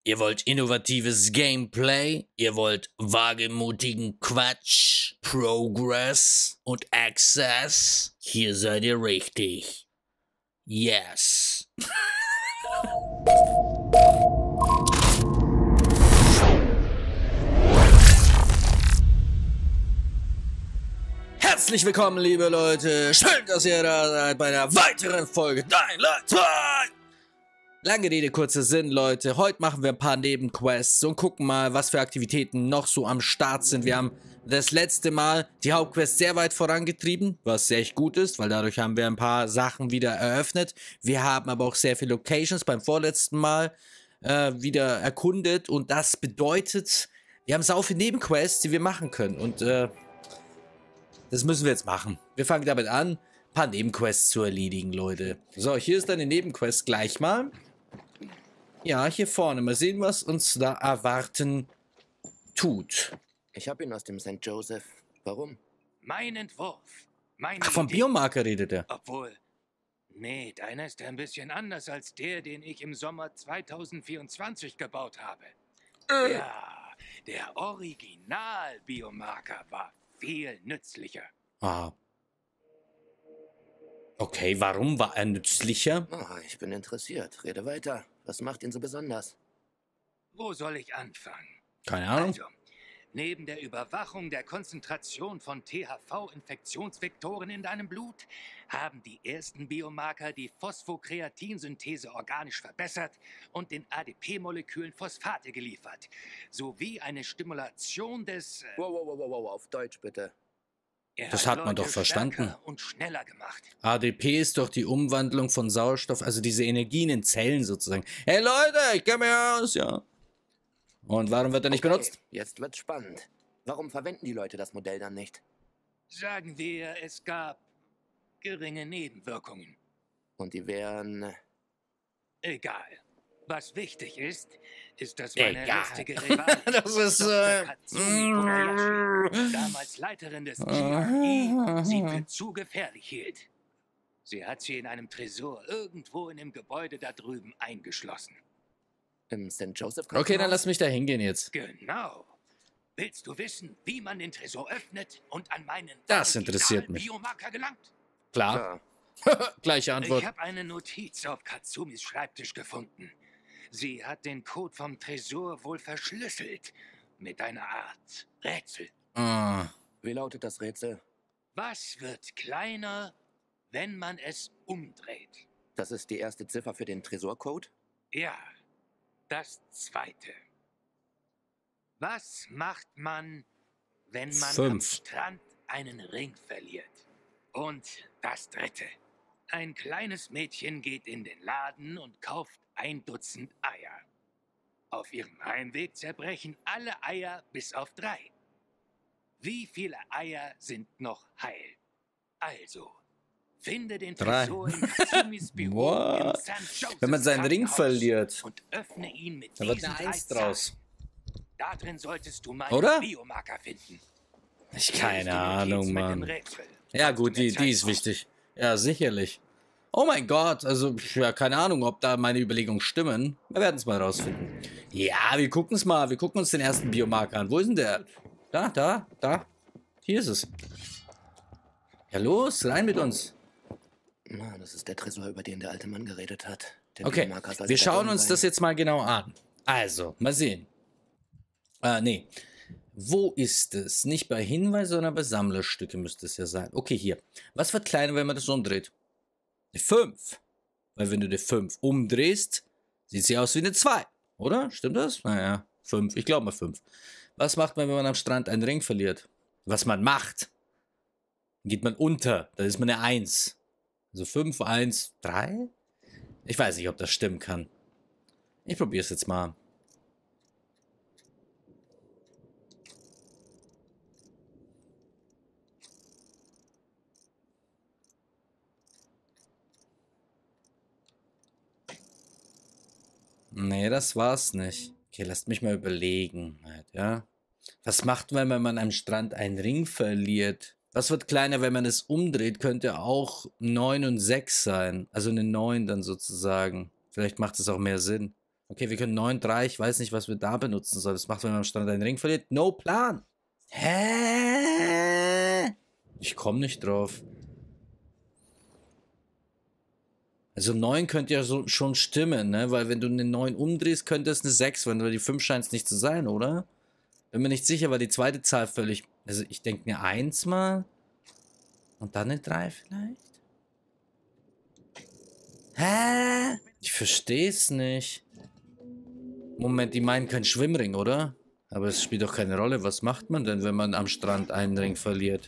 Ihr wollt innovatives Gameplay, ihr wollt wagemutigen Quatsch, Progress und Access? Hier seid ihr richtig. Yes. Herzlich willkommen, liebe Leute. Schön, dass ihr da seid bei einer weiteren Folge Dying Light 2. Lange Rede, kurzer Sinn, Leute. Heute machen wir ein paar Nebenquests und gucken mal, was für Aktivitäten noch so am Start sind. Wir haben das letzte Mal die Hauptquest sehr weit vorangetrieben, was echt gut ist, weil dadurch haben wir ein paar Sachen wieder eröffnet. Wir haben aber auch sehr viele Locations beim vorletzten Mal wieder erkundet und das bedeutet, wir haben sau viele Nebenquests, die wir machen können und das müssen wir jetzt machen. Wir fangen damit an, ein paar Nebenquests zu erledigen, Leute. So, hier ist eine Nebenquest gleich mal. Ja, hier vorne. Mal sehen, was uns da erwarten tut. Ich habe ihn aus dem St. Joseph. Warum? Mein Entwurf. Meine Ach, vom Idee. Biomarker redet er. Obwohl, nee, deiner ist ein bisschen anders als der, den ich im Sommer 2024 gebaut habe. Ja, der Original-Biomarker war viel nützlicher. Ah. Okay, warum war er nützlicher? Oh, ich bin interessiert. Rede weiter. Was macht ihn so besonders? Wo soll ich anfangen? Keine Ahnung. Also, neben der Überwachung der Konzentration von THV-Infektionsvektoren in deinem Blut haben die ersten Biomarker die Phosphokreatinsynthese organisch verbessert und den ADP-Molekülen Phosphate geliefert, sowie eine Stimulation des... Wow, auf Deutsch bitte. Er Das hat hat man Leute doch verstanden. stärker und schneller gemacht. ADP ist doch die Umwandlung von Sauerstoff, also diese Energien in Zellen sozusagen. Hey Leute, ich komme hier aus, ja. Und warum wird er nicht benutzt? Jetzt wird's spannend. Warum verwenden die Leute das Modell dann nicht? Sagen wir, es gab geringe Nebenwirkungen. Und die wären... Egal. Was wichtig ist, dass meine Egal. lustige Rivalin, Das ist, Dr. Katsumi Kobayashi, damals Leiterin des GRE, sie für zu gefährlich hielt. Sie hat sie in einem Tresor irgendwo in dem Gebäude da drüben eingeschlossen. Im St. Joseph Okay, dann lass mich da hingehen jetzt. Genau. Willst du wissen, wie man den Tresor öffnet und an meinen Das interessiert mich. Biomarker gelangt? Klar. Gleiche Antwort. Ich habe eine Notiz auf Katsumis Schreibtisch gefunden. Sie hat den Code vom Tresor wohl verschlüsselt. Mit einer Art Rätsel. Ah. Wie lautet das Rätsel? Was wird kleiner, wenn man es umdreht? Das ist die erste Ziffer für den Tresorcode? Ja, das zweite. Was macht man, wenn man am 5. Strand einen Ring verliert? Und das dritte. Ein kleines Mädchen geht in den Laden und kauft 1 Dutzend Eier. Auf ihrem Heimweg zerbrechen alle Eier bis auf 3. Wie viele Eier sind noch heil? Also, finde den 3. Tresor in Katsumis Büro im What? St. Joseph's Wenn man seinen Ring Krankenhaus verliert, und öffne ihn mit dann wird diesen eine 3 1 Zahlen. draus. Da drin solltest du meinen Oder? Biomarker finden. Ich Hier ist keine die Notiz Ahnung, mit dem Mann. Rätsel. Ja Kannst du gut, mir die ist zeigen? wichtig. Ja, sicherlich. Oh mein Gott, also, ja, keine Ahnung, ob da meine Überlegungen stimmen. Wir werden es mal rausfinden. Ja, wir gucken es mal. Wir gucken uns den ersten Biomarker an. Wo ist denn der? Da. Hier ist es. Ja, los, rein mit uns. Na, das ist der Tresor, über den der alte Mann geredet hat. Der Okay, Biomarker soll wir da schauen drin uns sein. das jetzt mal genau an. Also, mal sehen. Nee. Wo ist es? Nicht bei Hinweise, sondern bei Sammlerstücke müsste es ja sein. Okay, hier. Was wird kleiner, wenn man das umdreht? Eine 5. Weil wenn du eine 5 umdrehst, sieht sie aus wie eine 2. Oder? Stimmt das? Naja, 5. Ich glaube mal 5. Was macht man, wenn man am Strand einen Ring verliert? Was man macht? Dann geht man unter. Dann ist man eine 1. Also 5, 1, 3? Ich weiß nicht, ob das stimmen kann. Ich probiere es jetzt mal. Nee, das war's nicht. Okay, lasst mich mal überlegen. Ja. Was macht man, wenn man am Strand einen Ring verliert? Was wird kleiner, wenn man es umdreht? Könnte auch 9 und 6 sein. Also eine 9 dann sozusagen. Vielleicht macht es auch mehr Sinn. Okay, wir können 9-3. Ich weiß nicht, was wir da benutzen sollen. Das macht, wenn man am Strand einen Ring verliert. No Plan. Hä? Ich komme nicht drauf. Also 9 könnte ja so schon stimmen, ne? Weil wenn du eine 9 umdrehst, könnte es eine 6 werden. Weil die 5 scheint es nicht zu sein, oder? Bin mir nicht sicher, weil die zweite Zahl völlig... Also ich denke eine 1 mal. Und dann eine 3 vielleicht? Hä? Ich verstehe es nicht. Moment, die meinen keinen Schwimmring, oder? Aber es spielt doch keine Rolle. Was macht man denn, wenn man am Strand einen Ring verliert?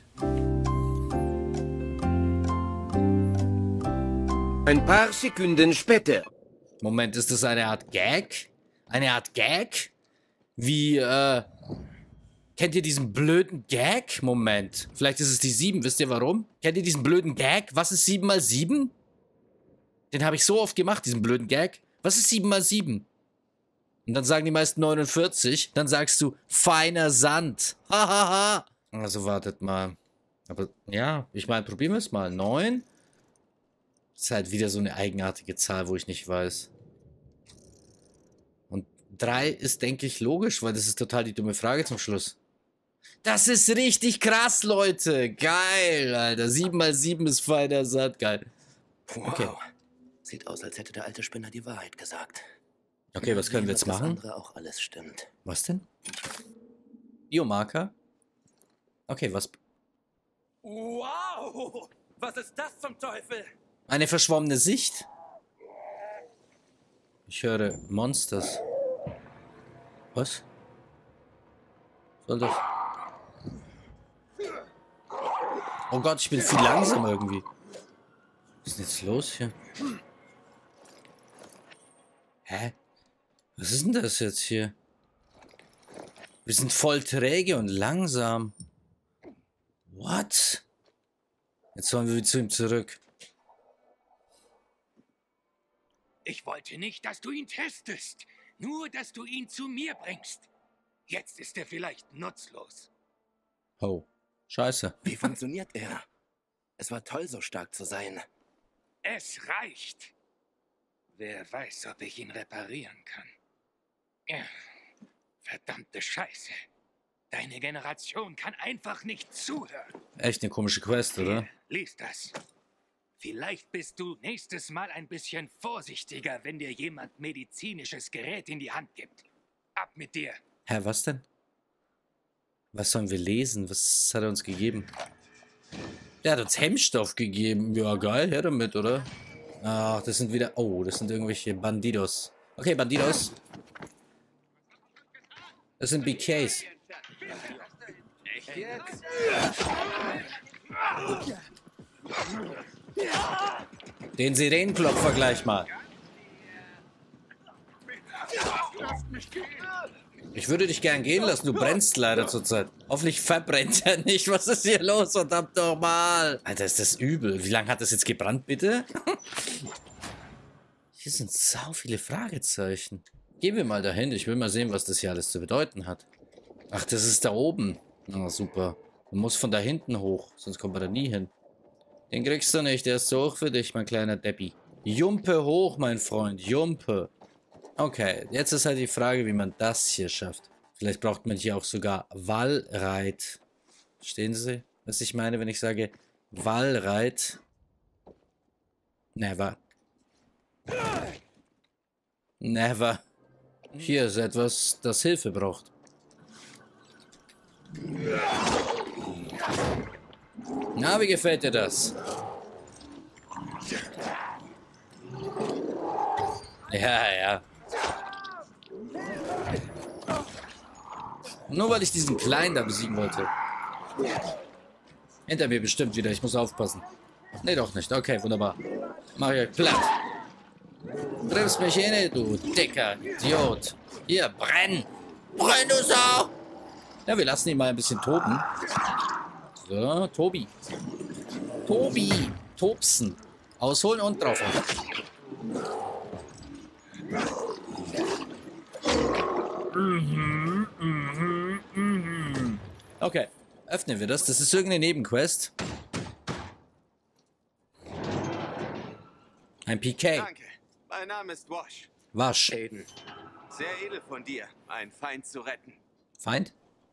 Ein paar Sekunden später. Moment, ist das eine Art Gag? Eine Art Gag? Wie, kennt ihr diesen blöden Gag? Moment. Vielleicht ist es die 7. Wisst ihr warum? Kennt ihr diesen blöden Gag? Was ist 7 mal 7? Den habe ich so oft gemacht, diesen blöden Gag. Was ist 7 mal 7? Und dann sagen die meisten 49. Dann sagst du, feiner Sand. Hahaha. Also wartet mal. Aber ja, ich meine, probieren wir es mal. 9. Ist halt wieder so eine eigenartige Zahl, wo ich nicht weiß. Und 3 ist, denke ich, logisch, weil das ist total die dumme Frage zum Schluss. Das ist richtig krass, Leute. Geil, Alter. 7 mal 7 ist feiner Sand. Geil. Wow. Okay. Sieht aus, als hätte der alte Spinner die Wahrheit gesagt. Okay, was können wir jetzt machen? Das andere auch alles stimmt. Was denn? Biomarker? Okay, was? Wow! Was ist das zum Teufel? Eine verschwommene Sicht? Ich höre Monsters. Was? Soll das? Oh Gott, ich bin viel langsamer irgendwie. Was ist denn jetzt los hier? Hä? Was ist denn das jetzt hier? Wir sind voll träge und langsam. What? Jetzt sollen wir zu ihm zurück. Ich wollte nicht, dass du ihn testest. Nur, dass du ihn zu mir bringst. Jetzt ist er vielleicht nutzlos. Oh. Scheiße. Wie funktioniert er? Es war toll, so stark zu sein. Es reicht. Wer weiß, ob ich ihn reparieren kann. Ja, verdammte Scheiße. Deine Generation kann einfach nicht zuhören. Echt eine komische Quest, oder? Hier, lies das. Vielleicht bist du nächstes Mal ein bisschen vorsichtiger, wenn dir jemand medizinisches Gerät in die Hand gibt. Ab mit dir. Hä, was denn? Was sollen wir lesen? Was hat er uns gegeben? Der hat uns Hemmstoff gegeben. Ja, geil, her damit, oder? Ach, das sind wieder... Oh, das sind irgendwelche Bandidos. Okay, Bandidos. Das sind BKs. Den Sirenenklopfer gleich mal. Ich würde dich gern gehen lassen, du brennst leider zurzeit. Hoffentlich verbrennt er nicht. Was ist hier los? Verdammt nochmal. Alter, ist das übel. Wie lange hat das jetzt gebrannt, bitte? Hier sind sau viele Fragezeichen. Gehen wir mal dahin. Ich will mal sehen, was das hier alles zu bedeuten hat. Ach, das ist da oben. Na, super. Man muss von da hinten hoch, sonst kommt man da nie hin. Den kriegst du nicht. Der ist zu hoch für dich, mein kleiner Deppi. Jumpe hoch, mein Freund. Jumpe. Okay, jetzt ist halt die Frage, wie man das hier schafft. Vielleicht braucht man hier auch sogar Wallreit. Verstehen Sie, was ich meine, wenn ich sage Wallreit? Never. Never. Hier ist etwas, das Hilfe braucht. Na, wie gefällt dir das? Ja, ja. Nur weil ich diesen Kleinen da besiegen wollte. Hinter mir bestimmt wieder, ich muss aufpassen. Nee, doch nicht. Okay, wunderbar. Mach ich platt. Triffst mich hin, du dicker Idiot. Hier, brenn! Brenn, du Sau! Ja, wir lassen ihn mal ein bisschen toben. So, Tobi. Tobi! Tobsen. Ausholen und draufhauen. Okay, öffnen wir das. Das ist irgendeine Nebenquest. Ein PK. Danke. Mein Name ist Wash. Wasch. Aiden, Sehr edel von dir, einen Feind zu retten. Feind?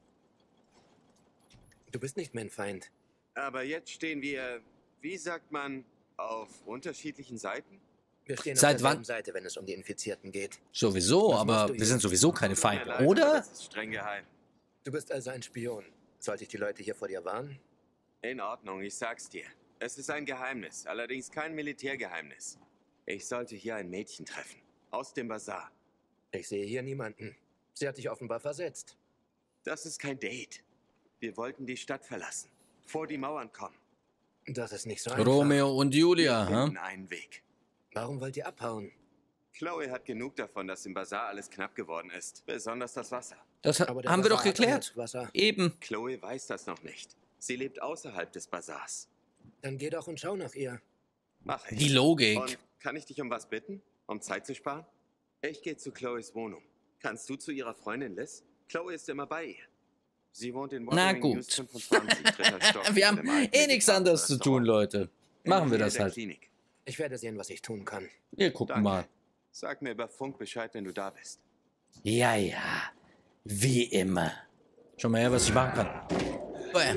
Du bist nicht mein Feind. Aber jetzt stehen wir, wie sagt man, auf unterschiedlichen Seiten? Wir stehen Seit auf derselben wann? Seite, wenn es um die Infizierten geht. Sowieso, Was machst aber du wir hier? sind sowieso keine Tut mir Feinde, leid, aber oder? Das ist streng geheim. Du bist also ein Spion. Sollte ich die Leute hier vor dir warnen? In Ordnung, ich sag's dir. Es ist ein Geheimnis, allerdings kein Militärgeheimnis. Ich sollte hier ein Mädchen treffen. Aus dem Bazar. Ich sehe hier niemanden. Sie hat dich offenbar versetzt. Das ist kein Date. Wir wollten die Stadt verlassen. Vor die Mauern kommen. Das ist nicht so einfach. Romeo und Julia, Wir hä? finden einen Weg. Warum wollt ihr abhauen? Chloe hat genug davon, dass im Bazar alles knapp geworden ist. Besonders das Wasser. Das Aber der haben wir doch Bazar hat geklärt. jetzt Wasser. Eben. Chloe weiß das noch nicht. Sie lebt außerhalb des Bazars. Dann geh doch und schau nach ihr. Mach ich. Die Logik. Und kann ich dich um was bitten? Um Zeit zu sparen? Ich gehe zu Chloes Wohnung. Kannst du zu ihrer Freundin Liz? Chloe ist immer bei ihr. Sie wohnt in Na Wuthering gut. News 25, dritter Stock. Wir haben in einem alten eh nichts anderes zu tun, Restaurant. Leute. In Machen wir der Nähe das der halt. Klinik. Ich werde sehen, was ich tun kann. Wir gucken Danke. mal. Sag mir über Funk Bescheid, wenn du da bist. Ja, ja. Wie immer. Schau mal her, was ich machen kann. Bam.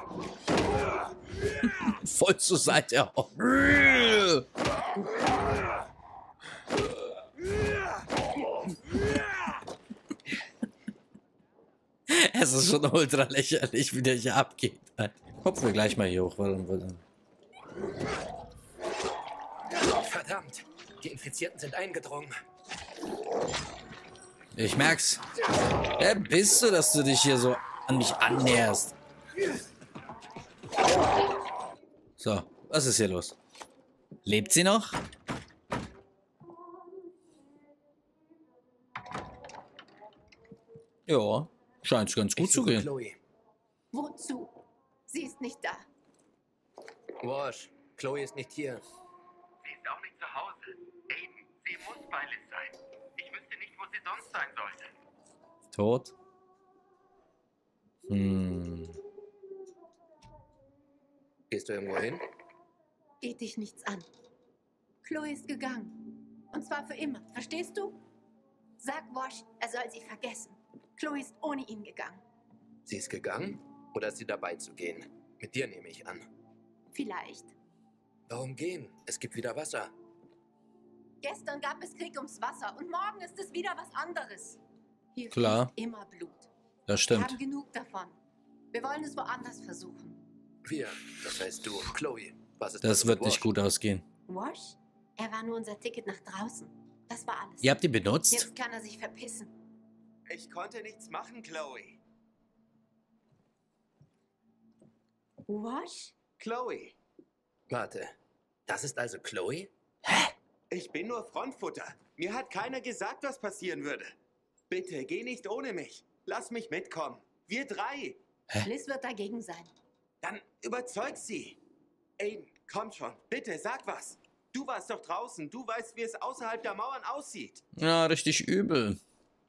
Voll zur Seite. Es ist schon ultra lächerlich, wie der hier abgeht. Kopf wir gleich mal hier hoch. Verdammt! Die Infizierten sind eingedrungen. Ich merk's. Wer bist du, dass du dich hier so an mich annäherst? So, was ist hier los? Lebt sie noch? Ja, scheint ganz gut Ich zu suche gehen. Chloe. Wozu? Sie ist nicht da. Wash, Chloe ist nicht hier. Sie ist auch nicht zu Hause. Aiden, sie muss bei Liz sein. Ich wüsste nicht, wo sie sonst sein sollte. Tot? Hm. Gehst du irgendwo hin? Geht dich nichts an. Chloe ist gegangen. Und zwar für immer. Verstehst du? Sag Wash, er soll sie vergessen. Chloe ist ohne ihn gegangen. Sie ist gegangen? Oder ist sie dabei zu gehen? Mit dir nehme ich an. Vielleicht. Warum gehen? Es gibt wieder Wasser. Gestern gab es Krieg ums Wasser und morgen ist es wieder was anderes. Hier Klar. fließt immer Blut. Das Wir stimmt. haben genug davon. Wir wollen es woanders versuchen. Wir, das heißt du, Chloe. Was ist Das mit wird Wash? nicht gut ausgehen. Wash? Er war nur unser Ticket nach draußen. Das war alles. Ihr habt ihn benutzt? Jetzt kann er sich verpissen. Ich konnte nichts machen, Chloe. Wash? Chloe, Warte, das ist also Chloe? ich bin nur Frontfutter. Mir hat keiner gesagt, was passieren würde. Bitte, geh nicht ohne mich. Lass mich mitkommen. Wir drei. Liz wird dagegen sein. Dann überzeug sie. Aiden, komm schon. Bitte, sag was. Du warst doch draußen. Du weißt, wie es außerhalb der Mauern aussieht. Ja, richtig übel.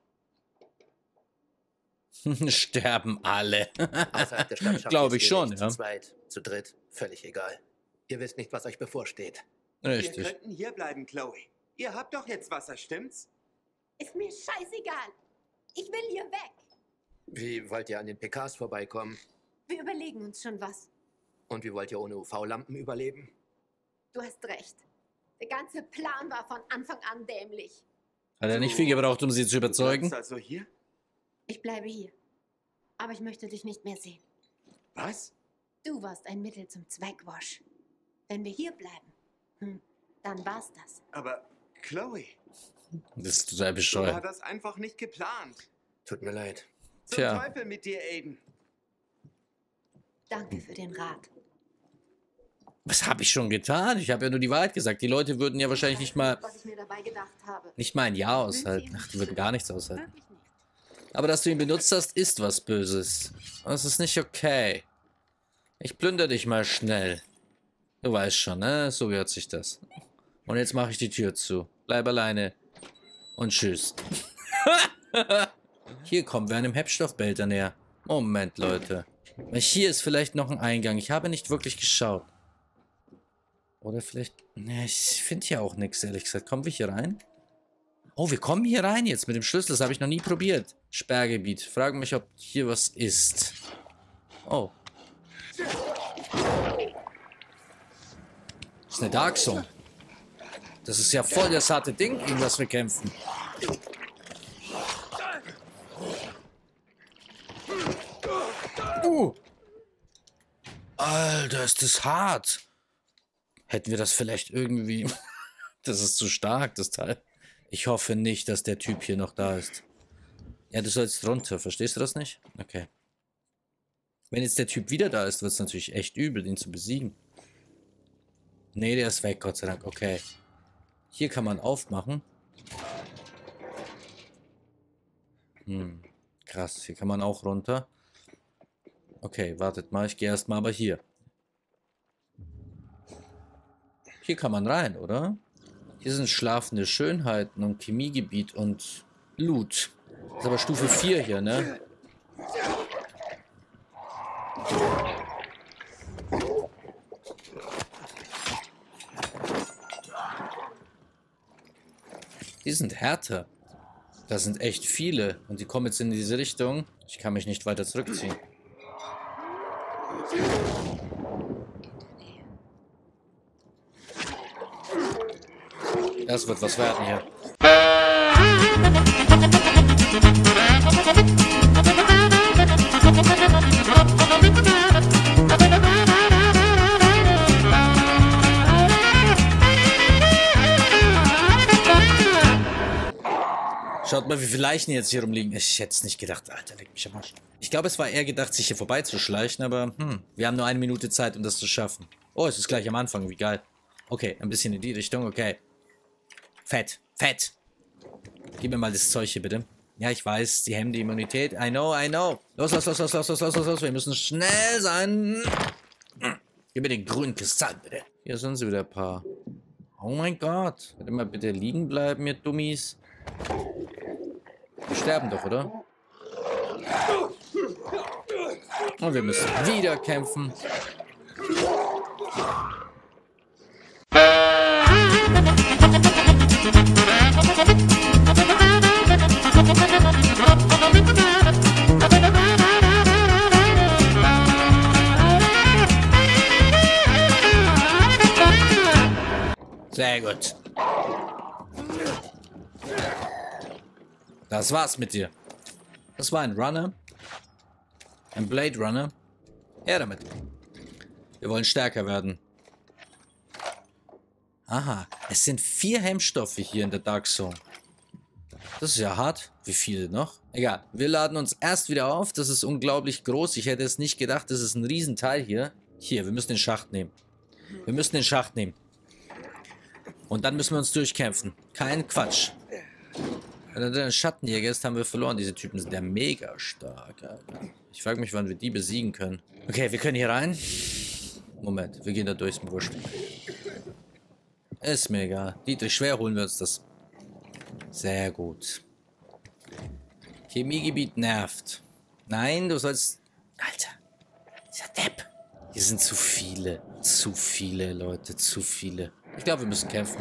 Sterben alle. Außerhalb der Stadt schafft Glaube ihr es ich eh schon, nicht. ja. Zu zweit, zu dritt, völlig egal. Ihr wisst nicht, was euch bevorsteht. Wir Richtig. könnten hier bleiben, Chloe. Ihr habt doch jetzt Wasser, stimmt's? Ist mir scheißegal. Ich will hier weg. Wie wollt ihr an den PKs vorbeikommen? Wir überlegen uns schon was. Und wie wollt ihr ohne UV-Lampen überleben? Du hast recht. Der ganze Plan war von Anfang an dämlich. Hat er nicht viel gebraucht, um sie zu überzeugen? Du bleibst also hier? Ich bleibe hier. Aber ich möchte dich nicht mehr sehen. Was? Du warst ein Mittel zum Zweck, Wash. Wenn wir hier bleiben, dann war's das. Aber, Chloe, Das ist total so bescheuert. war das einfach nicht geplant. Tut mir leid. Zum Tja. Teufel mit dir, Aiden. Danke für den Rat. Was habe ich schon getan? Ich habe ja nur die Wahrheit gesagt. Die Leute würden ja wahrscheinlich nicht mal Was ich mir dabei gedacht habe. ein Jahr aushalten. Ach, die würden gar nichts aushalten. Wirklich nicht. Aber dass du ihn benutzt hast, ist was Böses. Das ist nicht okay. Ich plündere dich mal schnell. Du weißt schon, ne? So hört sich das. Und jetzt mache ich die Tür zu. Bleib alleine. Und tschüss. Hier kommen wir einem Hebstoffbehälter näher. Moment, Leute. Hier ist vielleicht noch ein Eingang. Ich habe nicht wirklich geschaut. Oder vielleicht... Ne, ich finde hier auch nichts, ehrlich gesagt. Kommen wir hier rein? Oh, wir kommen hier rein jetzt mit dem Schlüssel. Das habe ich noch nie probiert. Sperrgebiet. Frage mich, ob hier was ist. Oh. Das ist eine Dark Zone. Das ist ja voll das harte Ding, gegen das wir kämpfen. Alter, ist das hart. Hätten wir das vielleicht irgendwie... Das ist zu stark, das Teil. Ich hoffe nicht, dass der Typ hier noch da ist. Ja, du sollst runter. Verstehst du das nicht? Okay. Wenn jetzt der Typ wieder da ist, wird es natürlich echt übel, ihn zu besiegen. Nee, der ist weg, Gott sei Dank. Okay. Hier kann man aufmachen. Krass, hier kann man auch runter. Okay, wartet mal, ich gehe erstmal aber hier. Hier kann man rein, oder? Hier sind schlafende Schönheiten und Chemiegebiet und Loot. Das ist aber Stufe 4 hier, ne? Die sind härter. Das sind echt viele. Und die kommen jetzt in diese Richtung. Ich kann mich nicht weiter zurückziehen. Das wird was werden hier. Schaut mal, wie viele Leichen jetzt hier rumliegen. Ich hätte es nicht gedacht. Alter, leck mich am Arsch. Ich glaube, es war eher gedacht, sich hier vorbeizuschleichen, aber wir haben nur 1 Minute Zeit, um das zu schaffen. Oh, es ist gleich am Anfang. Wie geil. Okay, ein bisschen in die Richtung. Okay. Fett. Fett. Gib mir mal das Zeug hier, bitte. Ja, ich weiß, die hemmen die Immunität. I know, I know. Los, los, los, los, los, los, los, los, los. Wir müssen schnell sein. Gib mir den grünen Kristall, bitte. Hier sind sie wieder, ein paar. Oh mein Gott. Könnt ihr mal bitte liegen bleiben, ihr Dummies? Wir sterben doch, oder? Und wir müssen wieder kämpfen. Sehr gut. Das war's mit dir. Das war ein Runner. Ein Blade Runner. Her damit. Wir wollen stärker werden. Aha. Es sind 4 Hemmstoffe hier in der Dark Zone. Das ist ja hart. Wie viele noch? Egal. Wir laden uns erst wieder auf. Das ist unglaublich groß. Ich hätte es nicht gedacht. Das ist ein Riesenteil hier. Hier, wir müssen den Schacht nehmen. Wir müssen den Schacht nehmen. Und dann müssen wir uns durchkämpfen. Kein Quatsch. Wenn der Schattenjäger ist, haben wir verloren. Diese Typen sind ja mega stark, Alter. Ich frage mich, wann wir die besiegen können. Okay, wir können hier rein. Moment, wir gehen da durch, ist mir wurscht. Ist mir egal. Dietrich, schwer holen wir uns das. Sehr gut. Chemiegebiet nervt. Nein, du sollst... Alter, dieser Depp. Hier sind zu viele. Zu viele Leute, zu viele. Ich glaube, wir müssen kämpfen.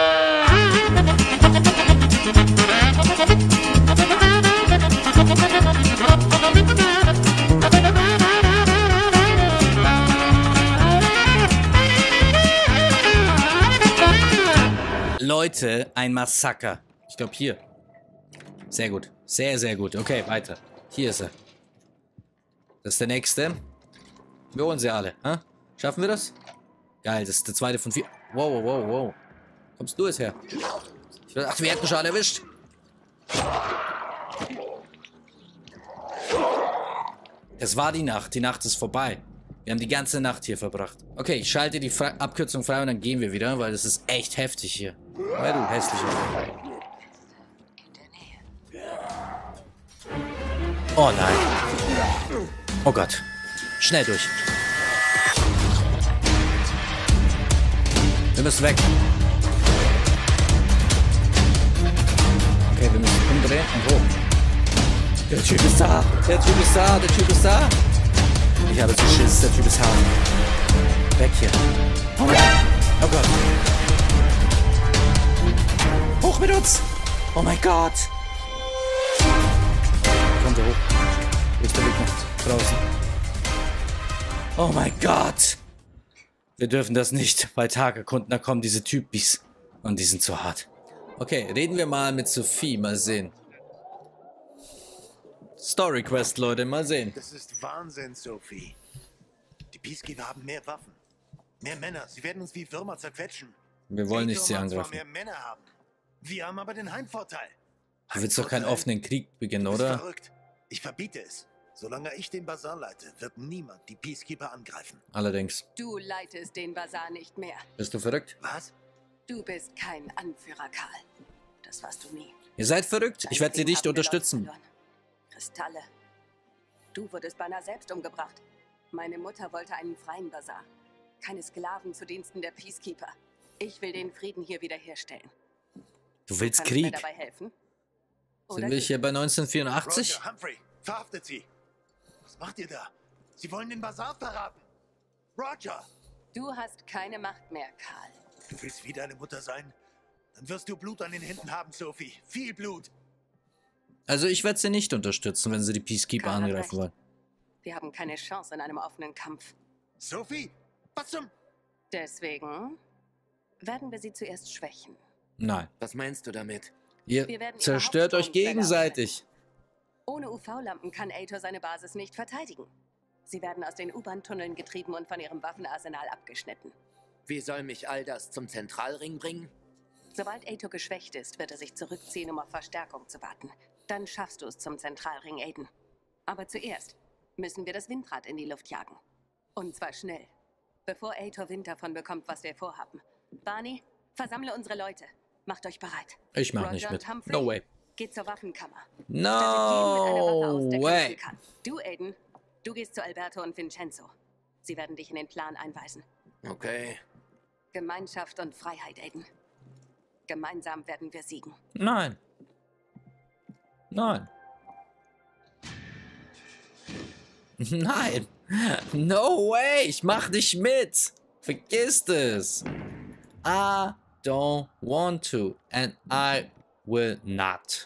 Leute, ein Massaker. Ich glaube hier. Sehr gut. Sehr, sehr gut. Okay, weiter. Hier ist er. Das ist der nächste. Wir holen sie alle. Hä? Schaffen wir das? Geil, das ist der zweite von 4. Wow, wow, wow, wow. Kommst du jetzt her? Ich dachte, wir hätten schon alle erwischt. Es war die Nacht. Die Nacht ist vorbei. Wir haben die ganze Nacht hier verbracht. Okay, ich schalte die Abkürzung frei und dann gehen wir wieder, weil das ist echt heftig hier. Weil du hässlicher. Oh nein. Oh Gott. Schnell durch. Wir müssen weg. Okay, wir müssen umdrehen und hoch. Der Typ ist da. Der Typ ist da. Der Typ ist da. Ich habe zu Schiss. Der Typ ist hart. Weg hier. Oh Gott. Hoch mit uns. Oh mein Gott! Kommt er hoch. Wo ist der Weg nach draußen? Oh mein Gott! Wir dürfen das nicht bei Tag erkunden. Da kommen diese Typis. Und die sind zu hart. Okay, reden wir mal mit Sophie. Mal sehen. Story Quest, Leute. Mal sehen. Das ist Wahnsinn, Sophie. Die Peacekeeper haben mehr Waffen. Mehr Männer. Sie werden uns wie Würmer zerquetschen. Wir wollen nicht Ato sie mag zwar angreifen. mehr Männer haben. Wir haben aber den Heimvorteil. Du willst doch keinen offenen Krieg beginnen, Du bist oder? verrückt. Ich verbiete es. Solange ich den Bazar leite, wird niemand die Peacekeeper angreifen. Allerdings. Du leitest den Bazar nicht mehr. Bist du verrückt? Was? Du bist kein Anführer, Karl. Das warst du nie. Ihr seid verrückt. Ich werde sie nicht unterstützen. Kristalle. Du wurdest beinahe selbst umgebracht. Meine Mutter wollte einen freien Bazar. Keine Sklaven zu Diensten der Peacekeeper. Ich will den Frieden hier wiederherstellen. Du willst Kannst du mir Krieg? dabei helfen? Sind Oder wir nicht? hier bei 1984? Roger, Humphrey, verhaftet sie. Was macht ihr da? Sie wollen den Bazar verraten. Roger! Du hast keine Macht mehr, Karl. Du willst wie deine Mutter sein? Dann wirst du Blut an den Händen haben, Sophie. Viel Blut. Also ich werde sie nicht unterstützen, wenn sie die Peacekeeper Karl hat angreifen recht. wollen. Wir haben keine Chance in einem offenen Kampf. Sophie, was zum... Deswegen werden wir sie zuerst schwächen. Nein. Was meinst du damit? Ihr Wir werden ihre zerstört euch Hauptstromquelle gegenseitig. Ohne UV-Lampen kann Ator seine Basis nicht verteidigen. Sie werden aus den U-Bahn-Tunneln getrieben und von ihrem Waffenarsenal abgeschnitten. Wie soll mich all das zum Zentralring bringen? Sobald Ator geschwächt ist, wird er sich zurückziehen, um auf Verstärkung zu warten. Dann schaffst du es zum Zentralring, Aiden. Aber zuerst müssen wir das Windrad in die Luft jagen. Und zwar schnell, bevor Ator Wind davon bekommt, was wir vorhaben. Barney, versammle unsere Leute. Macht euch bereit. Ich mach Roger nicht mit. und Humphrey, No way. geht zur Waffenkammer. No way. Kann. Du, Aiden, du gehst zu Alberto und Vincenzo. Sie werden dich in den Plan einweisen. Okay. Gemeinschaft und Freiheit, Aiden. Gemeinsam werden wir siegen. Nein. Nein. Nein. No way. Ich mach nicht mit. Vergiss es. I don't want to. And I will not.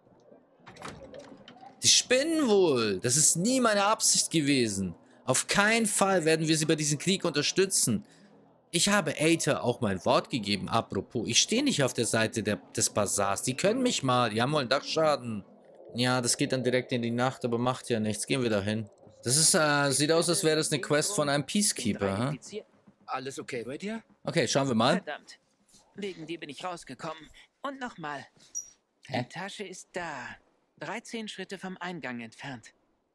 Die spinnen wohl. Das ist nie meine Absicht gewesen. Auf keinen Fall werden wir sie bei diesem Krieg unterstützen. Ich habe Aether auch mein Wort gegeben. Apropos, ich stehe nicht auf der Seite des Bazars. Die können mich mal. Die haben wohl einen Dachschaden. Ja, das geht dann direkt in die Nacht, aber macht ja nichts. Gehen wir dahin. Das ist, sieht aus, als wäre das eine Quest von einem Peacekeeper. Huh? Alles okay bei dir? Okay, schauen wir mal. Verdammt. Wegen dir bin ich rausgekommen. Und nochmal. Hä? Die Tasche ist da. 13 Schritte vom Eingang entfernt.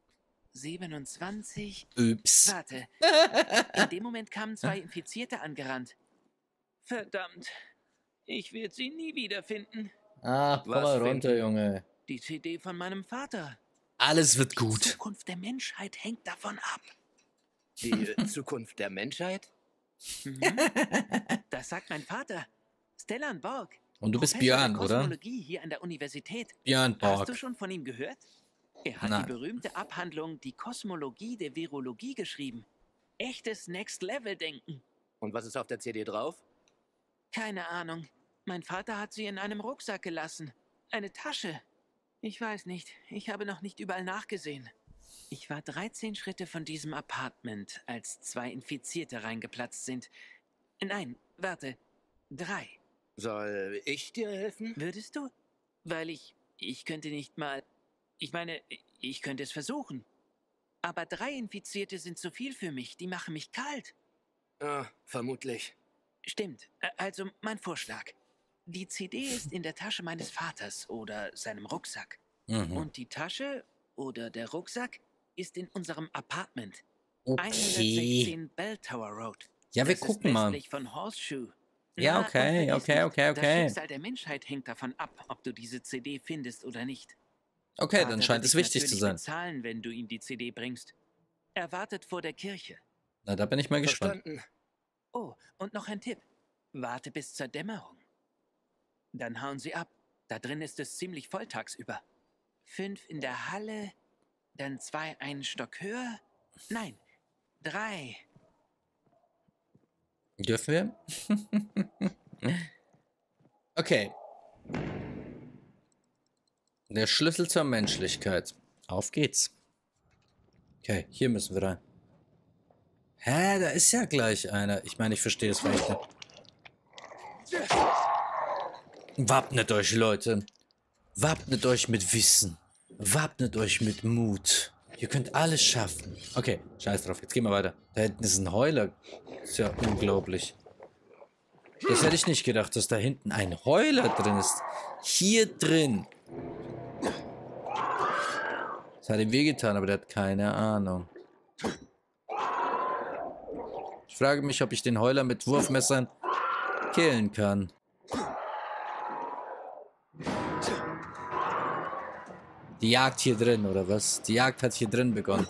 27. Ups. Warte. In dem Moment kamen 2 Infizierte angerannt. Verdammt. Ich werde sie nie wiederfinden. Ah, komm Was mal finden? runter, Junge. Die CD von meinem Vater. Alles wird Die gut. Zukunft der Menschheit hängt davon ab. Die Zukunft der Menschheit? Mhm. Das sagt mein Vater. Stellan Borg. Und du bist Professor Björn, der oder? Kosmologie hier an der Universität. Björn Hast Borg. du schon von ihm gehört? Er hat Nein. die berühmte Abhandlung Die Kosmologie der Virologie geschrieben. Echtes Next-Level-Denken. Und was ist auf der CD drauf? Keine Ahnung. Mein Vater hat sie in einem Rucksack gelassen. Eine Tasche. Ich weiß nicht. Ich habe noch nicht überall nachgesehen. Ich war 13 Schritte von diesem Apartment, als 2 Infizierte reingeplatzt sind. Nein, warte. 3. Soll ich dir helfen? Würdest du? Weil ich könnte nicht mal... Ich meine, ich könnte es versuchen. Aber 3 Infizierte sind zu viel für mich. Die machen mich kalt. Ah, vermutlich. Stimmt. Also mein Vorschlag. Die CD ist in der Tasche meines Vaters oder seinem Rucksack. Mhm. Und die Tasche oder der Rucksack ist in unserem Apartment. Okay. 116 Bell Tower Road. Ja, wir Das ist gucken mal. westlich von Horseshoe. Ja, Na, und okay, vergiss okay, nicht, okay, Das okay. Schicksal der Menschheit hängt davon ab, ob du diese CD findest oder nicht. Okay, Vater dann wird scheint es dich wichtig zu natürlich sein. bezahlen, wenn du ihm die CD bringst. Er wartet vor der Kirche. Na, da bin ich mal gespannt. Verstanden. Oh, und noch ein Tipp. Warte bis zur Dämmerung. Dann hauen sie ab. Da drin ist es ziemlich voll tagsüber. 5 in der Halle, dann 2 einen Stock höher. Nein, 3. Dürfen wir? Okay. Der Schlüssel zur Menschlichkeit. Auf geht's. Okay, hier müssen wir rein. Hä, da ist ja gleich einer. Ich meine, ich verstehe es vielleicht nicht. Wappnet euch, Leute. Wappnet euch mit Wissen. Wappnet euch mit Mut. Ihr könnt alles schaffen. Okay, scheiß drauf. Jetzt gehen wir weiter. Da hinten ist ein Heuler. Ist ja unglaublich. Das hätte ich nicht gedacht, dass da hinten ein Heuler drin ist. Hier drin. Das hat ihm wehgetan, aber der hat keine Ahnung. Ich frage mich, ob ich den Heuler mit Wurfmessern killen kann. Die Jagd hier drin, oder was? Die Jagd hat hier drin begonnen.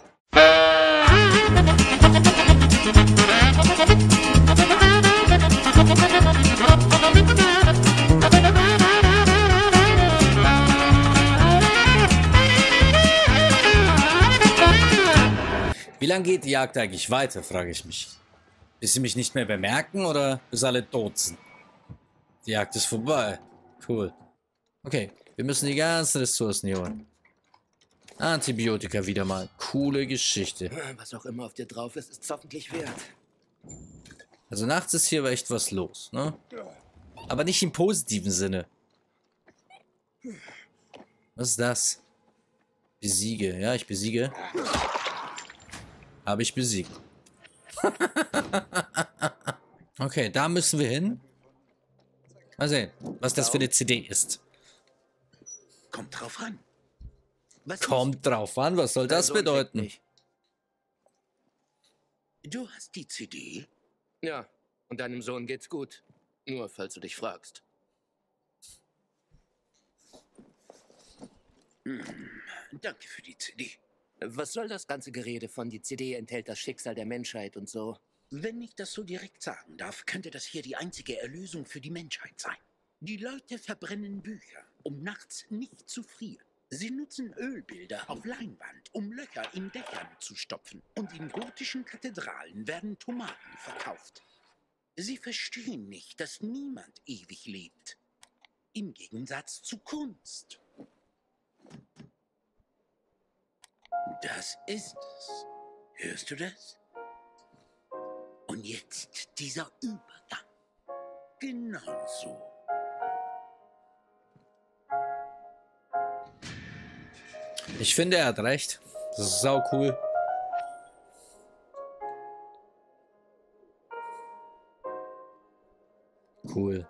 Wie lange geht die Jagd eigentlich weiter, frage ich mich. Bis sie mich nicht mehr bemerken oder bis alle tot sind? Die Jagd ist vorbei. Cool. Okay, wir müssen die ganzen Ressourcen hier holen. Antibiotika wieder mal. Coole Geschichte. Was auch immer auf dir drauf ist, ist es hoffentlich wert. Also nachts ist hier echt was los, ne? Aber nicht im positiven Sinne. Was ist das? Besiege. Ja, ich besiege. Habe ich besiegt. Okay, da müssen wir hin. Mal sehen, was das für eine CD ist. Kommt drauf an. Was Kommt drauf an, was soll das bedeuten? Du hast die CD? Ja, und deinem Sohn geht's gut. Nur falls du dich fragst. Danke für die CD. Was soll das ganze Gerede von die CD enthält das Schicksal der Menschheit und so? Wenn ich das so direkt sagen darf, könnte das hier die einzige Erlösung für die Menschheit sein. Die Leute verbrennen Bücher, um nachts nicht zu frieren. Sie nutzen Ölbilder auf Leinwand, um Löcher in Dächern zu stopfen. Und in gotischen Kathedralen werden Tomaten verkauft. Sie verstehen nicht, dass niemand ewig lebt. Im Gegensatz zu Kunst. Das ist es. Hörst du das? Und jetzt dieser Übergang. Genau so. Ich finde, er hat recht. Das ist sau cool. Cool.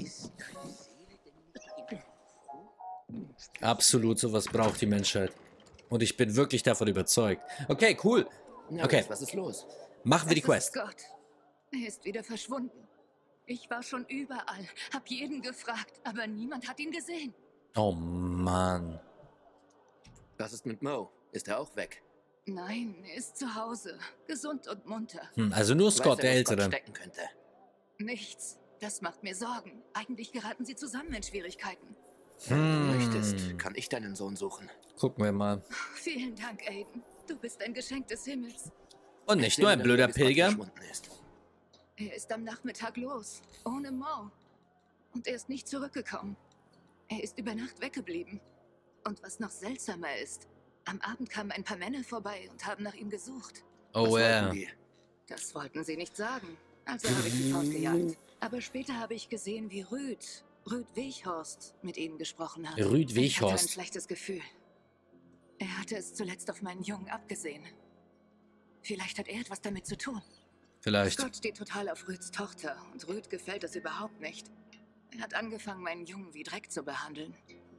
Absolut, sowas braucht die Menschheit. Und ich bin wirklich davon überzeugt. Okay, cool. Ja, Okay, was ist los? machen wir die Es Quest. ist Gott. Er ist wieder verschwunden. Ich war schon überall, hab jeden gefragt, aber niemand hat ihn gesehen. Oh Mann. Was ist mit Mo? Ist er auch weg? Nein, er ist zu Hause, gesund und munter. Also nur Scott, Weiß der er, wo Scott Ältere. stecken könnte. Nichts. Das macht mir Sorgen. Eigentlich geraten sie zusammen in Schwierigkeiten. Wenn du möchtest, kann ich deinen Sohn suchen. Gucken wir mal. Vielen Dank, Aiden. Du bist ein Geschenk des Himmels. Und nicht nur ein blöder Pilger. Er ist am Nachmittag los, ohne Mo. Und er ist nicht zurückgekommen. Er ist über Nacht weggeblieben. Und was noch seltsamer ist, am Abend kamen ein paar Männer vorbei und haben nach ihm gesucht. Oh ja. Das wollten sie nicht sagen. Also habe ich sie fortgejagt. Aber später habe ich gesehen, wie Rüd Weghorst mit ihnen gesprochen hat. Rüd Ich hatte ein Weghorst. schlechtes Gefühl. Er hatte es zuletzt auf meinen Jungen abgesehen. Vielleicht hat er etwas damit zu tun. Vielleicht. Scott steht total auf Rüds Tochter und Rüd gefällt das überhaupt nicht. Er hat angefangen, meinen Jungen wie Dreck zu behandeln.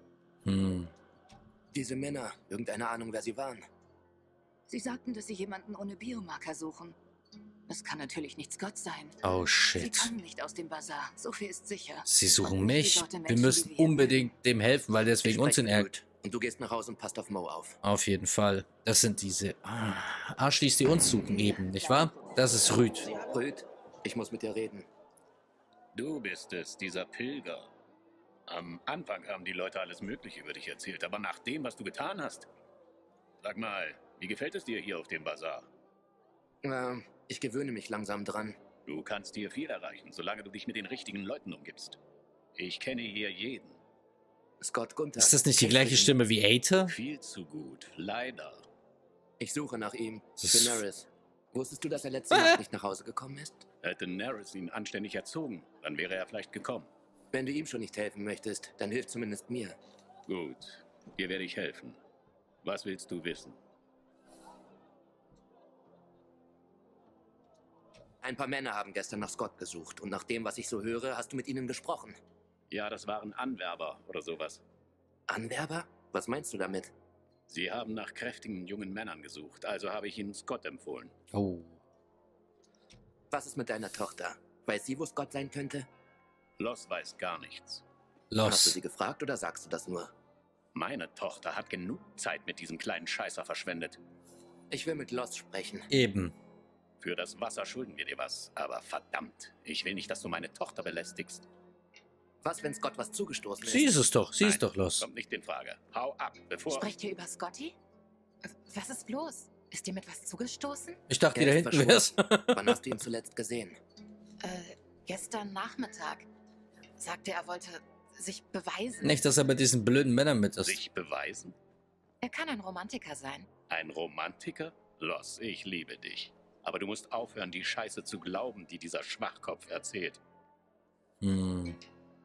Diese Männer, irgendeine Ahnung, wer sie waren? Sie sagten, dass sie jemanden ohne Biomarker suchen. Das kann natürlich nicht Scott sein. Oh Sie shit. kommen nicht aus dem Bazar, so viel ist sicher. Sie suchen Und nicht die mich. Sorte Wir Menschen, müssen die wir unbedingt dem helfen, weil deswegen uns in Ärger. Und du gehst nach Hause und passt auf Mo auf. Auf jeden Fall. Das sind diese Arschlis, die uns suchen eben, nicht wahr? Das ist Rüd. Rüd, ich muss mit dir reden. Du bist es, dieser Pilger. Am Anfang haben die Leute alles Mögliche über dich erzählt, aber nach dem, was du getan hast... Sag mal, wie gefällt es dir hier auf dem Bazar? Ich gewöhne mich langsam dran. Du kannst hier viel erreichen, solange du dich mit den richtigen Leuten umgibst. Ich kenne hier jeden. Scott Gunther. Ist das nicht die gleiche Stimme wie Aether? Viel zu gut. Leider. Ich suche nach ihm. Das ist- Daenerys. Wusstest du, dass er letzte Nacht nicht nach Hause gekommen ist? Hätte Daenerys ihn anständig erzogen, dann wäre er vielleicht gekommen. Wenn du ihm schon nicht helfen möchtest, dann hilf zumindest mir. Gut, dir werde ich helfen. Was willst du wissen? Ein paar Männer haben gestern nach Scott gesucht und nach dem, was ich so höre, hast du mit ihnen gesprochen. Ja, das waren Anwerber oder sowas. Anwerber? Was meinst du damit? Sie haben nach kräftigen jungen Männern gesucht, also habe ich ihnen Scott empfohlen. Oh. Was ist mit deiner Tochter? Weiß sie, wo Scott sein könnte? Loss weiß gar nichts. Hast du Los. sie gefragt oder sagst du das nur? Meine Tochter hat genug Zeit mit diesem kleinen Scheißer verschwendet. Ich will mit Lost sprechen. Eben. Für das Wasser schulden wir dir was, aber verdammt, ich will nicht, dass du meine Tochter belästigst. Was, wenn Scott was zugestoßen ist? Sie ist es doch. Sie Nein, ist doch los. Kommt nicht in Frage. Hau ab, bevor... Sprecht ihr über Scotty? Was ist los? Ist dir mit was zugestoßen? Ich dachte, Er da ist hinten wär's. Wann hast du ihn zuletzt gesehen? Gestern Nachmittag sagte er wollte sich beweisen. Nicht, dass er mit diesen blöden Männern mit ist. Sich beweisen? Er kann ein Romantiker sein. Ein Romantiker? Loss, ich liebe dich. Aber du musst aufhören, die Scheiße zu glauben, die dieser Schwachkopf erzählt. Hm.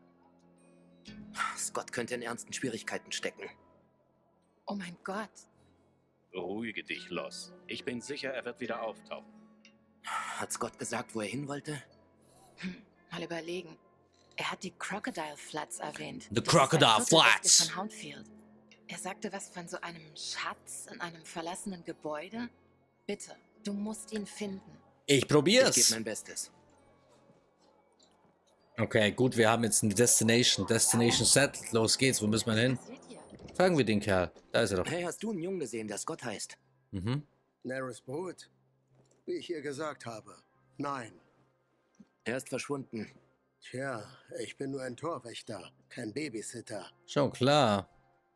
Scott könnte in ernsten Schwierigkeiten stecken. Oh mein Gott. Beruhige dich, Loss. Ich bin sicher, er wird wieder auftauchen. Hat Scott gesagt, wo er hin wollte? Mal überlegen. Er hat die Crocodile Floods erwähnt. The Das ist ein Crocodile Viertel westlich Floods. von Houndfield. Er sagte was von so einem Schatz in einem verlassenen Gebäude. Bitte, du musst ihn finden. Ich Ich probier's. gebe mein Bestes. Okay, gut, wir haben jetzt eine Destination. Destination settled. Los geht's. Wo müssen wir hin? Was passiert hier? Fragen wir den Kerl. Da ist er doch. Hey, hast du einen Jungen gesehen, der Scott heißt? Mhm. Nerys Brut? Wie ich ihr gesagt habe. Nein. Er ist verschwunden. Tja, ich bin nur ein Torwächter, kein Babysitter. Schon klar.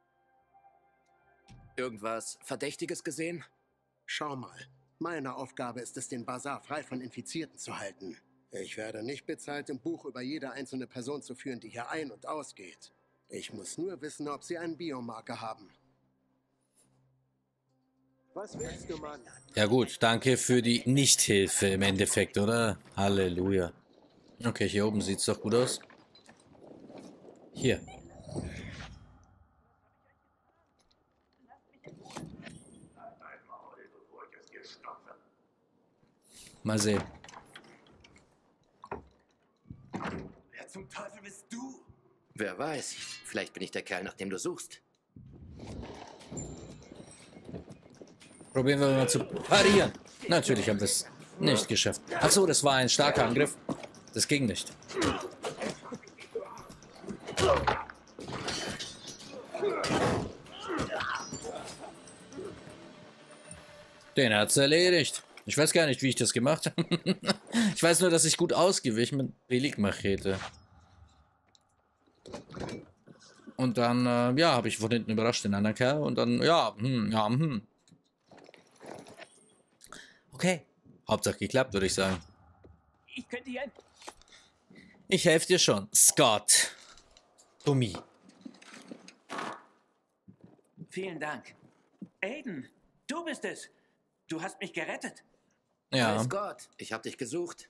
Irgendwas Verdächtiges gesehen? Schau mal, meine Aufgabe ist es, den Bazar frei von Infizierten zu halten. Ich werde nicht bezahlt, im Buch über jede einzelne Person zu führen, die hier ein- und ausgeht. Ich muss nur wissen, ob sie einen Biomarker haben. Was willst du, Mann? Ja gut, danke für die Nichthilfe im Endeffekt, oder? Halleluja. Okay, hier oben sieht's doch gut aus. Hier. Mal sehen. Wer zum Teufel bist du? Wer weiß. Vielleicht bin ich der Kerl, nach dem du suchst. Probieren wir mal zu parieren. Natürlich haben wir es nicht geschafft. Achso, das war ein starker Angriff. Das ging nicht. Den hat's erledigt. Ich weiß gar nicht, wie ich das gemacht habe. Ich weiß nur, dass ich gut ausgewichen mit Relikmachete. Und dann, ja, habe ich von hinten überrascht den anderen Kerl. Und dann, ja, Okay. Hauptsache geklappt, würde ich sagen. Ich könnte hier ein... Ich helfe dir schon. Scott. Tommy. Vielen Dank. Aiden, du bist es. Du hast mich gerettet. Ja. Grüß Gott, ich hab dich gesucht.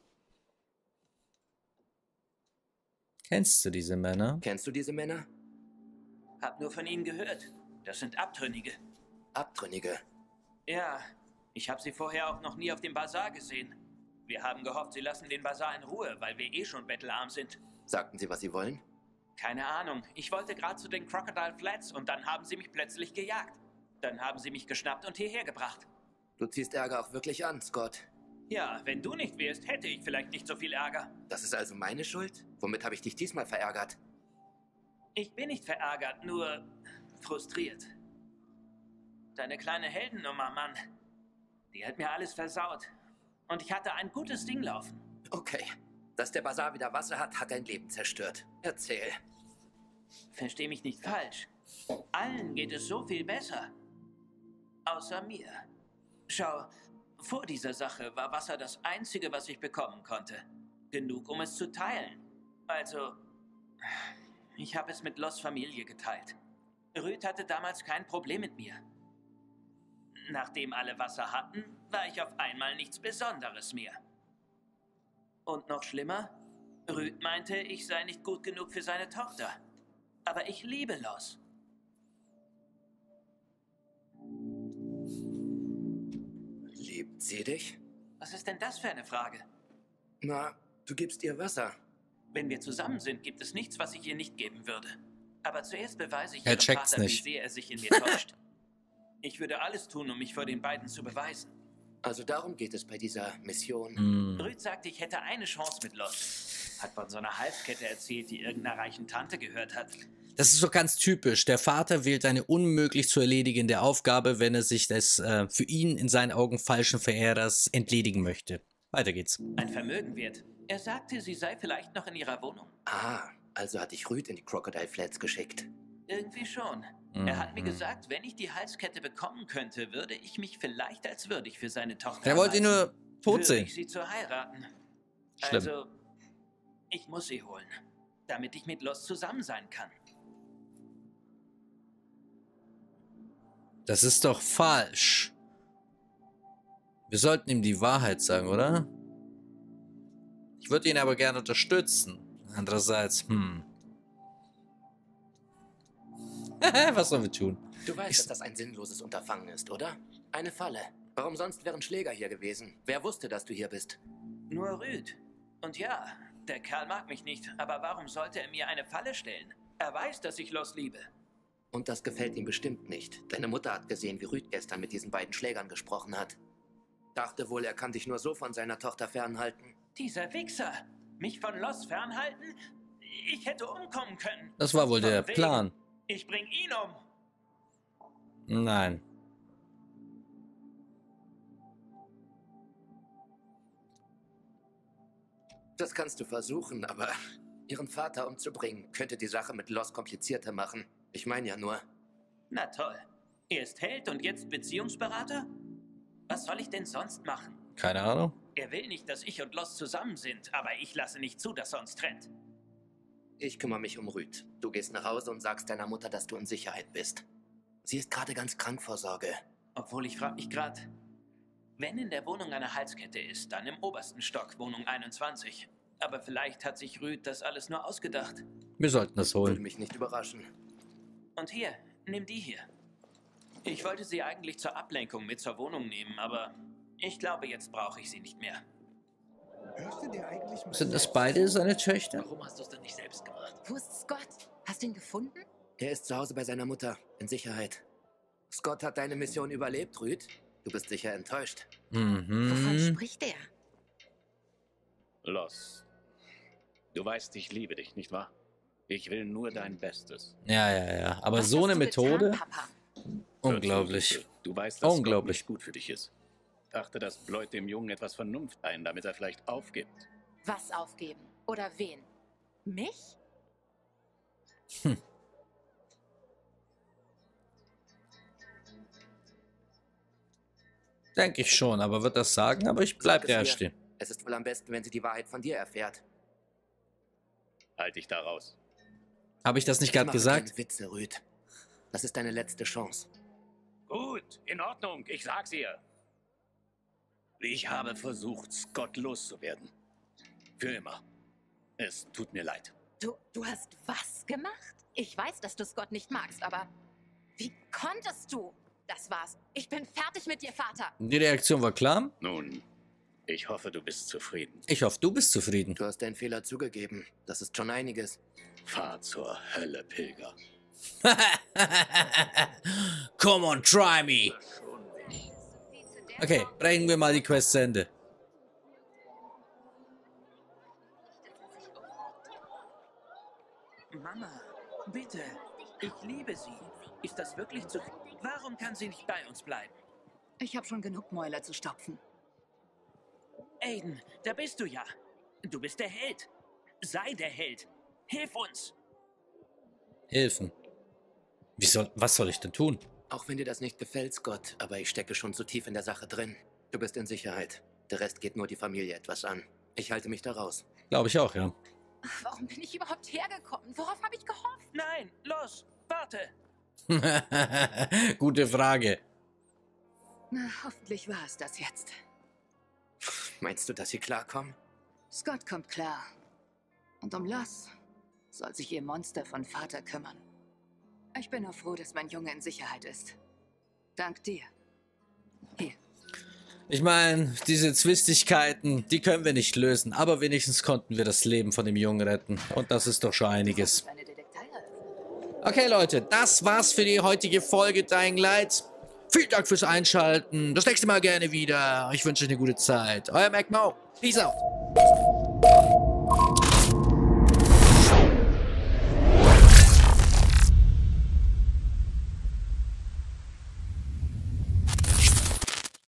Kennst du diese Männer? Kennst du diese Männer? Hab nur von ihnen gehört. Das sind Abtrünnige. Abtrünnige. Ja, ich habe sie vorher auch noch nie auf dem Bazar gesehen. Wir haben gehofft, sie lassen den Bazar in Ruhe, weil wir eh schon bettelarm sind. Sagten sie, was sie wollen? Keine Ahnung. Ich wollte gerade zu den Crocodile Flats und dann haben sie mich plötzlich gejagt. Dann haben sie mich geschnappt und hierher gebracht. Du ziehst Ärger auch wirklich an, Scott. Ja, wenn du nicht wärst, hätte ich vielleicht nicht so viel Ärger. Das ist also meine Schuld? Womit habe ich dich diesmal verärgert? Ich bin nicht verärgert, nur frustriert. Deine kleine Heldennummer, Mann. Die hat mir alles versaut. Und ich hatte ein gutes Ding laufen. Okay. Dass der Bazar wieder Wasser hat, hat dein Leben zerstört. Erzähl. Versteh mich nicht falsch. Allen geht es so viel besser. Außer mir. Schau, vor dieser Sache war Wasser das Einzige, was ich bekommen konnte. Genug, um es zu teilen. Also, Ich habe es mit Los Familie geteilt. Rüd hatte damals kein Problem mit mir. Nachdem alle Wasser hatten, war ich auf einmal nichts Besonderes mehr. Und noch schlimmer, Rüd meinte, ich sei nicht gut genug für seine Tochter. Aber ich liebe Los. Liebt sie dich? Was ist denn das für eine Frage? Na, du gibst ihr Wasser. Wenn wir zusammen sind, gibt es nichts, was ich ihr nicht geben würde. Aber zuerst beweise ich Er ihrem checkt's Vater, nicht. wie sehr er sich in mir täuscht. Ich würde alles tun, um mich vor den beiden zu beweisen. Also darum geht es bei dieser Mission. Rüd sagte, ich hätte eine Chance mit Los. Hat von so einer Halskette erzählt, die irgendeiner reichen Tante gehört hat. Das ist so ganz typisch. Der Vater wählt eine unmöglich zu erledigende Aufgabe, wenn er sich des für ihn in seinen Augen falschen Verehrers entledigen möchte. Weiter geht's. Ein Vermögen wert. Er sagte, sie sei vielleicht noch in ihrer Wohnung. Ah, also hat dich Rüd in die Crocodile Flats geschickt. Irgendwie schon. Er hat mir gesagt, wenn ich die Halskette bekommen könnte, würde ich mich vielleicht als würdig für seine Tochter Er wollte ihn nur tot würde sehen. ich sie zu heiraten. Schlimm. Also, ich muss sie holen, damit ich mit Los zusammen sein kann. Das ist doch falsch. Wir sollten ihm die Wahrheit sagen, oder? Ich würde ihn aber gerne unterstützen. Andererseits, was sollen wir tun? Du weißt, dass das ein sinnloses Unterfangen ist, oder? Eine Falle. Warum sonst wären Schläger hier gewesen? Wer wusste, dass du hier bist? Nur Rüd. Und ja, der Kerl mag mich nicht, aber warum sollte er mir eine Falle stellen? Er weiß, dass ich Los liebe. Und das gefällt ihm bestimmt nicht. Deine Mutter hat gesehen, wie Rüd gestern mit diesen beiden Schlägern gesprochen hat. Dachte wohl, er kann dich nur so von seiner Tochter fernhalten. Dieser Wichser! Mich von Los fernhalten? Ich hätte umkommen können. Das war wohl der Von wegen. Plan. Ich bring ihn um. Nein. Das kannst du versuchen, aber ihren Vater umzubringen, könnte die Sache mit Los komplizierter machen. Ich meine ja nur. Na toll. Er ist Held und jetzt Beziehungsberater? Was soll ich denn sonst machen? Keine Ahnung. Er will nicht, dass ich und Los zusammen sind, aber ich lasse nicht zu, dass er uns trennt. Ich kümmere mich um Rüd. Du gehst nach Hause und sagst deiner Mutter, dass du in Sicherheit bist. Sie ist gerade ganz krank vor Sorge. Obwohl, ich frage mich gerade, wenn in der Wohnung eine Halskette ist, dann im obersten Stock, Wohnung 21. Aber vielleicht hat sich Rüd das alles nur ausgedacht. Wir sollten das Würde holen. mich nicht überraschen. Und hier, nimm die hier. Ich wollte sie eigentlich zur Ablenkung mit zur Wohnung nehmen, aber ich glaube, jetzt brauche ich sie nicht mehr. Hörst du dir eigentlich mal Sind das beide seine Töchter? Warum hast du es denn nicht selbst gemacht? Wo ist Scott? Hast du ihn gefunden? Er ist zu Hause bei seiner Mutter, in Sicherheit. Scott hat deine Mission überlebt, Rüd. Du bist sicher enttäuscht. Wovon spricht er? Los. Du weißt, ich liebe dich, nicht wahr? Ich will nur dein Bestes. Ja. Aber Was so hast eine du Methode? getan, Papa? Unglaublich. Du weißt, dass Unglaublich. Scott nicht gut für dich ist. Dachte, das bläut dem Jungen etwas Vernunft ein, damit er vielleicht aufgibt. Was aufgeben? Oder wen? Mich? Denke ich schon, aber wird das sagen, aber ich bleib Sag der es ihr. stehen. Es ist wohl am besten, wenn sie die Wahrheit von dir erfährt. Halt dich da raus. Habe ich das nicht gerade Mach gesagt? keine Witze, Rüd. Das ist deine letzte Chance. Gut, in Ordnung, ich sag's ihr. Ich habe versucht, Scott loszuwerden. Für immer. Es tut mir leid. Du hast was gemacht? Ich weiß, dass du Scott nicht magst, aber wie konntest du? Das war's. Ich bin fertig mit dir, Vater. Die Reaktion war klar. Nun, ich hoffe, du bist zufrieden. Ich hoffe, du bist zufrieden. Du hast deinen Fehler zugegeben. Das ist schon einiges. Fahr zur Hölle, Pilger. Come on, try me. Okay, bringen wir mal die Quest zu Ende. Mama, bitte. Ich liebe sie. Ist das wirklich zu viel? Warum kann sie nicht bei uns bleiben? Ich habe schon genug Mäuler zu stopfen. Aiden, da bist du ja. Du bist der Held. Sei der Held. Hilf uns. Hilfen. Was soll ich denn tun? Auch wenn dir das nicht gefällt, Scott, aber ich stecke schon zu tief in der Sache drin. Du bist in Sicherheit. Der Rest geht nur die Familie etwas an. Ich halte mich da raus. Glaube ich auch, ja. Warum bin ich überhaupt hergekommen? Worauf habe ich gehofft? Nein, los, warte. Gute Frage. Na, hoffentlich war es das jetzt. Meinst du, dass sie klarkommen? Scott kommt klar. Und um Loss soll sich ihr Monster von Vater kümmern. Ich bin nur froh, dass mein Junge in Sicherheit ist. Dank dir. Hier. Ich meine, diese Zwistigkeiten, die können wir nicht lösen. Aber wenigstens konnten wir das Leben von dem Jungen retten. Und das ist doch schon einiges. Okay, Leute, das war's für die heutige Folge Dying Light. Vielen Dank fürs Einschalten. Das nächste Mal gerne wieder. Ich wünsche euch eine gute Zeit. Euer MacMo. Peace out.